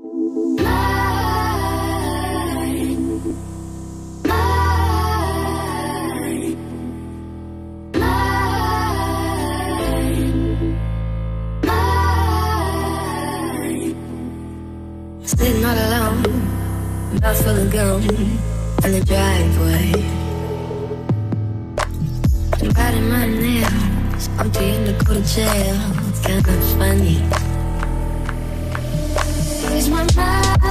Sitting all alone, mouth full of gum in the driveway. I'm biting my nails, I'm trying to go to jail. It's kind of funny. Where's my mind?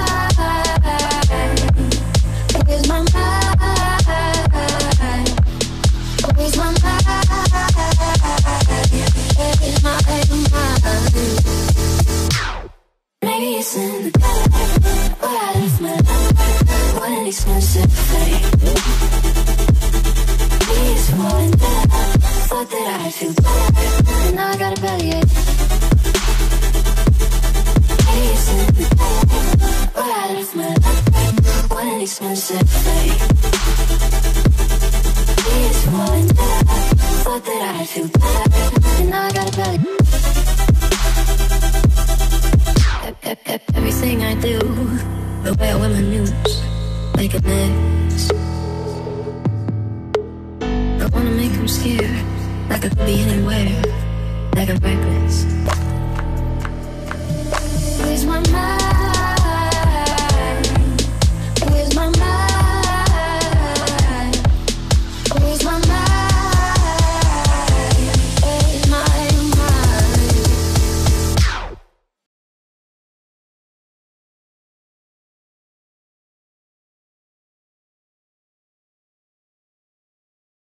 Where's my mind? Where's my mind? Where's my mind? Maybe it's in the gutter where I left my life. What an expensive thing. Maybe it's more than that. Thought that I'd feel better, and now I got a bellyache. Maybe it's in the gutter where I left my life. What an expensive thing. Maybe it's more than that. Thought that I'd feel better, and now I got a bellyache. Everything I do, the way I wear my news, make a mess. I wanna make them scared, like I could be anywhere, like a reckless.